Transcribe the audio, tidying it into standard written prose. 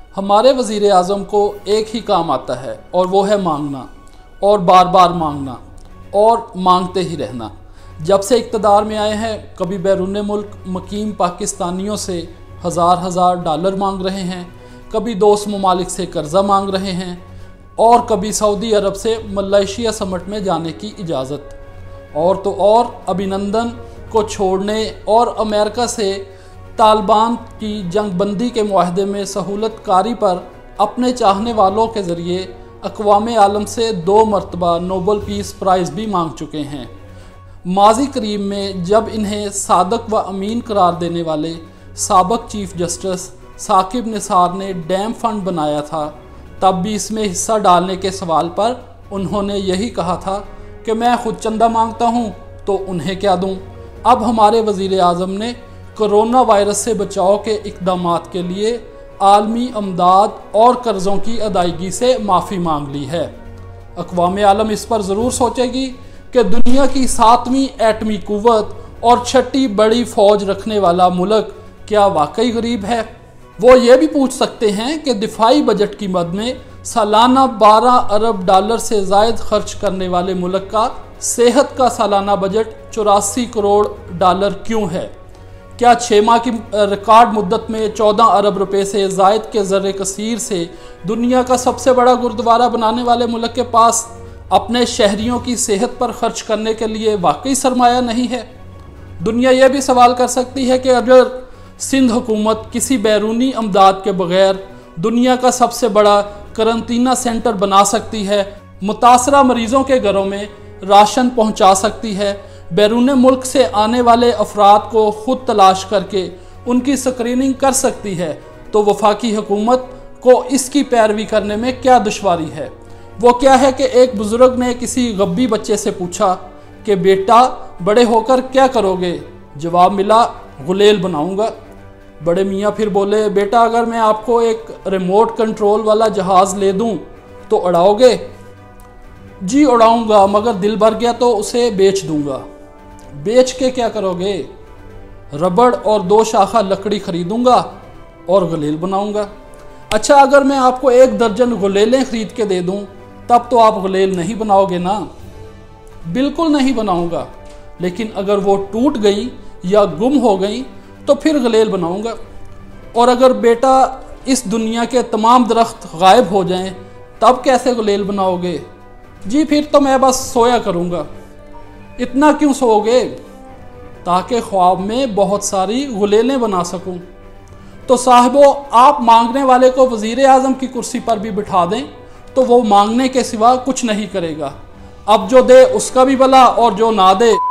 ہمارے وزیر اعظم کو ایک ہی کام آتا ہے اور وہ ہے مانگنا اور بار بار مانگنا اور مانگتے ہی رہنا۔ جب سے اقتدار میں آئے ہیں کبھی بیرون ملک مقیم پاکستانیوں سے ہزار ڈالر مانگ رہے ہیں، کبھی دوست ممالک سے قرضہ مانگ رہے ہیں اور کبھی سعودی عرب سے ملائیشیا سمٹ میں جانے کی اجازت، اور تو اور ابھینندن کو چھوڑنے اور امریکہ سے طالبان کی جنگ بندی کے معاہدے میں سہولت کاری پر اپنے چاہنے والوں کے ذریعے اقوام عالم سے 2 مرتبہ نوبل پیس پرائز بھی مانگ چکے ہیں۔ ماضی قریب میں جب انہیں صادق و امین قرار دینے والے سابق چیف جسٹس ثاقب نثار نے ڈیم فنڈ بنایا تھا، تب بھی اس میں حصہ ڈالنے کے سوال پر انہوں نے یہی کہا تھا کہ میں خود چندہ مانگتا ہوں تو انہیں کیا دوں۔ اب ہمارے وزیر اعظم نے کرونا وائرس سے بچاؤ کے اقدامات کے لیے عالمی امداد اور قرضوں کی ادائیگی سے معافی مانگ لی ہے۔ اقوام عالم اس پر ضرور سوچے گی کہ دنیا کی 7ویں ایٹمی قوت اور 6ٹھی بڑی فوج رکھنے والا ملک کیا واقعی غریب ہے۔ وہ یہ بھی پوچھ سکتے ہیں کہ دفاعی بجٹ کی مد میں سالانہ 12 ارب ڈالر سے زائد خرچ کرنے والے ملک کا صحت کا سالانہ بجٹ 84 کروڑ ڈالر کیوں ہے؟ کیا 6 ماہ کی ریکارڈ مدت میں 14 ارب روپے سے زائد کے زر کثیر سے دنیا کا سب سے بڑا گردوارہ بنانے والے ملک کے پاس اپنے شہریوں کی صحت پر خرچ کرنے کے لیے واقعی سرمایہ نہیں ہے؟ دنیا یہ بھی سوال کر سکتی ہے کہ اگر سندھ حکومت کسی بیرونی امداد کے بغیر دنیا کا سب سے بڑا قرنطینہ سینٹر بنا سکتی ہے، متاثرہ مریضوں کے گھروں میں راشن پہنچا سکتی ہے، بیرون ملک سے آنے والے افراد کو خود تلاش کر کے ان کی سکریننگ کر سکتی ہے، تو وفاقی حکومت کو اس کی پیروی کرنے میں کیا دشواری ہے؟ وہ کیا ہے کہ ایک بزرگ نے کسی غبی بچے سے پوچھا کہ بیٹا بڑے ہو کر کیا کرو گے؟ جواب ملا غلیل بناؤں گا۔ بڑے میاں پھر بولے بیٹا اگر میں آپ کو ایک ریموٹ کنٹرول والا جہاز لے دوں تو اڑاؤ گے؟ جی اڑاؤں گا، مگر دل بھر گیا تو اسے بیچ دوں گا۔ بیچ کے کیا کرو گے؟ ربڑ اور 2 شاخہ لکڑی خریدوں گا اور غلیل بناؤں گا۔ اچھا اگر میں آپ کو 1 درجن غلیلیں خرید کے دے دوں تب تو آپ غلیل نہیں بناؤ گے نا؟ بالکل نہیں بناؤں گا، لیکن اگر وہ ٹوٹ گئی یا گم ہو گئی تو پھر غلیل بناؤں گا۔ اور اگر بیٹا اس دنیا کے تمام درخت غائب ہو جائیں تب کیسے غلیل بناؤ گے؟ جی پھر تو میں بس سویا کروں گا۔ اتنا کیوں سو گے؟ تاکہ خواب میں بہت ساری غلیلیں بنا سکوں۔ تو صاحبو آپ مانگنے والے کو وزیر اعظم کی کرسی پر بھی بٹھا دیں تو وہ مانگنے کے سوا کچھ نہیں کرے گا۔ اب جو دے اس کا بھی بھلا اور جو نہ دے